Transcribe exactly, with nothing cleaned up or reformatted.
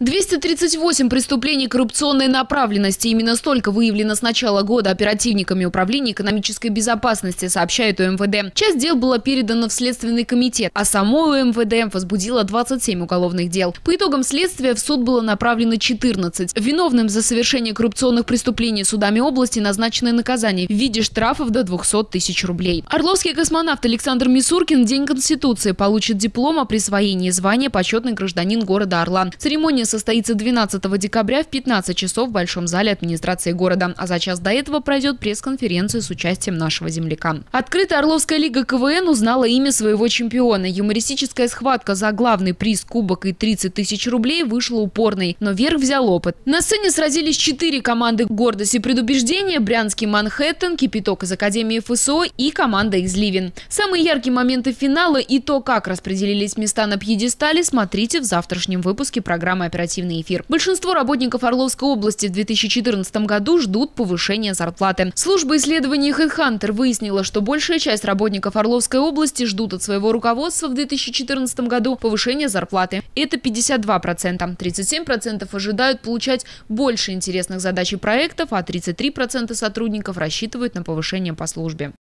двести тридцать восемь преступлений коррупционной направленности. Именно столько выявлено с начала года оперативниками Управления экономической безопасности, сообщает у эм вэ дэ. Часть дел была передана в Следственный комитет, а само у эм вэ дэ возбудило двадцать семь уголовных дел. По итогам следствия в суд было направлено четырнадцать. Виновным за совершение коррупционных преступлений судами области назначено наказание в виде штрафов до двухсот тысяч рублей. Орловский космонавт Александр Мисуркин в День Конституции получит диплом о присвоении звания «Почетный гражданин города Орла». Церемония состоится двенадцатого декабря в пятнадцать часов в Большом зале администрации города. А за час до этого пройдет пресс-конференция с участием нашего земляка. Открытая Орловская лига ка вэ эн узнала имя своего чемпиона. Юмористическая схватка за главный приз, кубок и тридцать тысяч рублей вышла упорной, но верх взял опыт. На сцене сразились четыре команды «Гордость и предубеждение», брянский «Манхэттен», «Кипяток» из Академии эф эс о и команда из Ливен. Самые яркие моменты финала и то, как распределились места на пьедестале, смотрите в завтрашнем выпуске программы «Оперативный эфир». Большинство работников Орловской области в две тысячи четырнадцатом году ждут повышения зарплаты. Служба исследований HeadHunter выяснила, что большая часть работников Орловской области ждут от своего руководства в две тысячи четырнадцатом году повышения зарплаты. Это пятьдесят два процента. тридцать семь процентов ожидают получать больше интересных задач и проектов, а тридцать три процента сотрудников рассчитывают на повышение по службе.